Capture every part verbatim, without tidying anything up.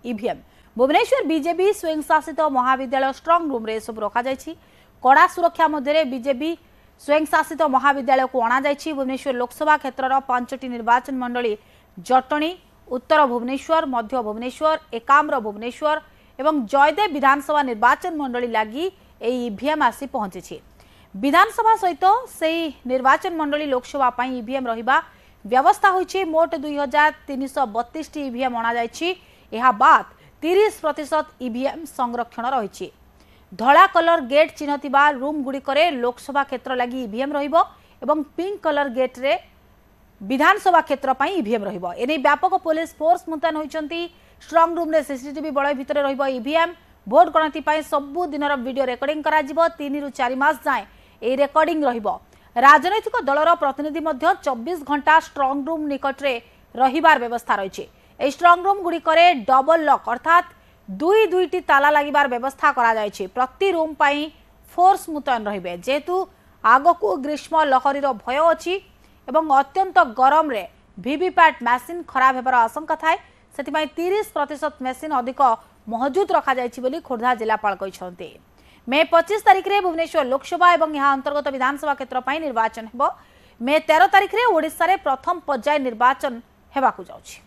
EVM. Bhubaneswar BJP स्वयंशासित महाविद्यालय स्ट्रंग room रे सब रखा जायछि। कड़ा सुरक्षा मध्य बीजेपी स्वयंशासित महाविद्यालय को अणा जायछि। भुवनेश्वर लोकसभा क्षेत्र पांचटी निर्वाचन मंडली जटणी, उत्तर भुवनेश्वर, मध्य भुवनेश्वर, एकाम्र भुवनेश्वर एवं जयदेव विधानसभा निर्वाचन मंडली लगी ईवीएम आसी पहुंची। विधानसभा सहित से निर्वाचन मंडली लोकसभा पई ईवीएम रहिबा व्यवस्था होइछि। मोट दुई हजार तीन सौ बत्तीस टी ईवीएम अणा जायछि। एहा बाद तीस प्रतिशत ईवीएम संरक्षण रही। धला कलर गेट चिन्ह थिबा रूम गुड़िकरे लोकसभा क्षेत्र लगी ईवीएम रहिबो एवं पिंक कलर गेट रे विधानसभा क्षेत्र पई ईवीएम रहिबो। एने व्यापक पुलिस फोर्स मुतयन होइचंती। स्ट्रंग रूम रे सीसीटीवी बळय भितर रहिबो ईवीएम। भोट गणति पई सबु दिनर वीडियो रेकर्डिंग करा जिवो। तीन रु चार मास जाय ए रेकर्डिंग रहिबो। राजनैतिक दलर प्रतिनिधि मध्य चौबीस घंटा स्ट्रंग रूम निकट रे रहिबार व्यवस्था रहिछि। ए स्ट्रंग रूम गुड़िकरे डबल लॉक अर्थात दुई दुईटी ताला लागिबार व्यवस्था करा जायछि। प्रति रूम पई फोर्स मुतयन रहिबे जेतु आगकू ग्रीष्म लहरी रो भय अछि एवं अत्यंत गरम रे वीवीपैट मशीन खराब हेबार आशंका थाए। सेतिपई तीस प्रतिशत मशीन अधिक मौजूद रखा जायछि बोली खोर्धा जिलापाल कहिसंती। मे पच्चीस तारिख रे भुवनेश्वर लोकसभा एवं यहाँ अंतर्गत विधानसभा क्षेत्र पई निर्वाचन हेबो। मे तेरह तारिख रे ओडिशा रे प्रथम पर्याय निर्वाचन हेबाकू जाउछि।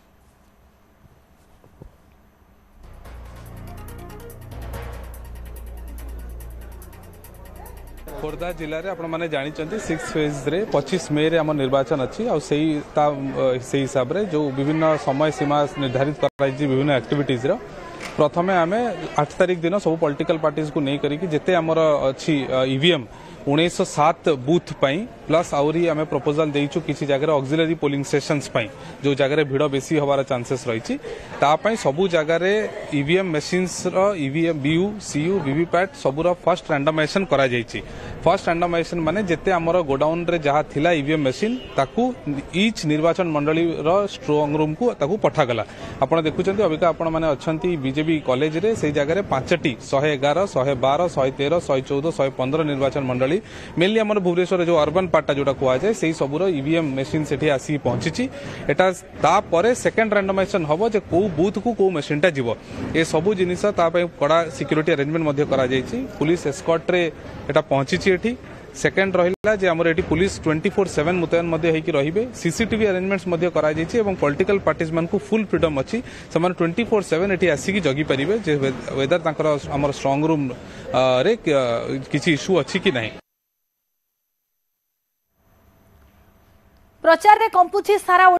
खोर्धा जिले में आपण मैंने जानी सिक्स फेज रे पच्चीस मे रे आम निर्वाचन अच्छी से हिसाब से जो विभिन्न समय सीमा निर्धारित कर विभिन्न एक्टिविटीज रो प्रथमे आम आठ तारिख दिन सब पॉलिटिकल पार्टीज को नहीं करी जिते आमर अच्छी ईवीएम उन्नीस सौ सात बूथ पाई प्लस आउरी आम प्रपोजल देइछु किसी जगह ऑक्सिलरी पोलिंग स्टेशंस पाई जो जगह भिड़ बेसी हबार चांसेस रही तापाई सबू जगार ईवीएम मशीन्स रो ईवीएम बीयू सीयू वीवीपैट सबूर फर्स्ट रैंडमाइजेशन करा जायछि। फर्स्ट रैंडमाइजेशन माने जेते आमर गोडाउन रे जहा थिला ईवीएम मशीन ताकू ईच निर्वाचन मंडली रो स्ट्रॉन्ग रूम को ताकू पठा गला। आपण देखुचंती अबिका आपण माने अछंती बीजेपी कॉलेज रे से जगह पांचटी एक सौ ग्यारह, एक सौ बारह, एक सौ तेरह, एक सौ चौदह, एक सौ पंद्रह निर्वाचन मंडली मेनली आमर भुवनेश्वर जो अर्बन पार्टा जोटा कुआ जाए से सबूर ईवीएम मशीन सेठी आसी पहुंची। एटा तापरे सेकेंड रैंडमाइजेशन हबो जे को बूथ को को मशीनटा जीवो ए सबु जिनिस ता पई कड़ा सिक्योरिटी अरेंजमेंट मध्ये करा जायछि। पुलिस एस्कॉर्ट रे एटा पहुंची एठी। सेकेंड रहिला जे हमर एठी पुलिस चौबीस सात मुतयन मध्ये हेकी रहिबे। सीसीटीवी अरेंजमेंट्स मध्ये करा जायछि एवं पॉलिटिकल पार्टीज मान को फुल फ्रीडम अछि। समान चौबीस सात एठी आसी की जगी परिबे जे वेदर तांकर हमर स्ट्रांग रूम रे किछि इशू अछि कि नाही। प्रचार रे कंपुची सारा